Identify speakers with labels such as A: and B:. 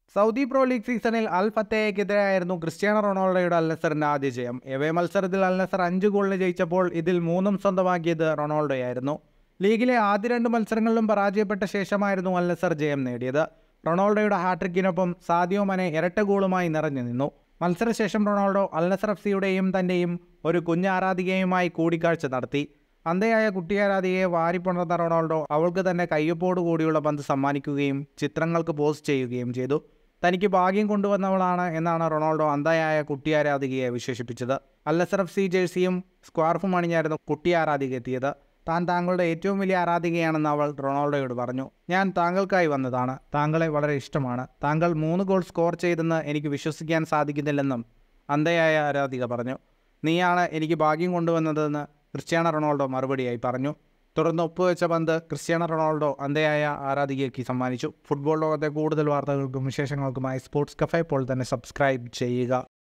A: Saudi pro league സീസണിൽ അൽ ഫത്തഹയ്ക്കെതിരെയായിരുന്നു Cristiano റൊണാൾഡോയുടെ അൽ നസറിന്റെ ആദ്യ ജയം. എവേ മത്സരത്തിൽ അൽ നസർ 5 ഗോളിന് ജയിച്ചപ്പോൾ ഇതിൽ 3 സ്വന്തമാക്കിയത് റൊണാൾഡോയായിരുന്നു. ലീഗിലെ ആദ്യ 2 മത്സരങ്ങളിലും പരാജയപ്പെട്ട ശേഷമായിരുന്നു അൽ നസർ ജയം നേടിയത്. റൊണാൾഡോയുടെ ഹാട്രിക്കിനൊപ്പം സാദിയോ മനെ ഇരട്ട ഗോളുമായി നിറഞ്ഞു നിന്നു. മത്സരശേഷം റൊണാൾഡോ അൽ നസർ എഫ്സിയുടെയും തൻ്റെയും ഒരു കുഞ്ഞാരാധികയുമായി കൂടിക്കാഴ്ച നടത്തി. അന്ധയായ കുട്ടിയാരാധികയെ വാരിപ്പുണർന്ന റൊണാൾഡോ അവൾക്ക് തന്നെ കയ്യൊപ്പോടുകൂടിയുള്ള പന്ത് സമ്മാനിക്കുകയും ചിത്രങ്ങൾക്ക് പോസ്റ്റ് ചെയ്യുകയും ചെയ്തു. തനിക്ക് ഭാഗ്യം കൊണ്ടുവന്നവളാണ് എന്നാണ് റൊണാൾഡോ അന്ധയായ കുട്ടിയാരാധികയെ വിശേഷിപ്പിച്ചത്. അൽ നസർ എഫ് സി ജേഴ്സിയും സ്ക്വാർഫും അണിഞ്ഞായിരുന്നു കുട്ടിയാരാധിക എത്തിയത്. താൻ താങ്കളുടെ ഏറ്റവും വലിയ ആരാധികയാണെന്ന് അവൾ റൊണാൾഡോയോട് പറഞ്ഞു. ഞാൻ താങ്കൾക്കായി വന്നതാണ്. താങ്കളെ വളരെ ഇഷ്ടമാണ്. താങ്കൾ 3 ഗോൾ സ്കോർ ചെയ്തെന്ന് എനിക്ക് വിശ്വസിക്കാൻ സാധിക്കുന്നില്ലെന്നും അന്ധയായ ആരാധിക പറഞ്ഞു. നീയാണ് എനിക്ക് ഭാഗ്യം കൊണ്ടുവന്നതെന്ന് ക്രിസ്ത്യാനോ റൊണാൾഡോ മറുപടിയായി പറഞ്ഞു. തുടർന്ന് ഒപ്പുവെച്ച പന്ത് ക്രിസ്ത്യാനോ റൊണാൾഡോ അന്ധയായ ആരാധികയ്ക്ക് സമ്മാനിച്ചു. ഫുട്ബോൾ ലോകത്തെ കൂടുതൽ വാർത്തകൾക്കും വിശേഷങ്ങൾക്കുമായി സ്പോർട്സ് കഫേ ഇപ്പോൾ തന്നെ സബ്സ്ക്രൈബ് ചെയ്യുക.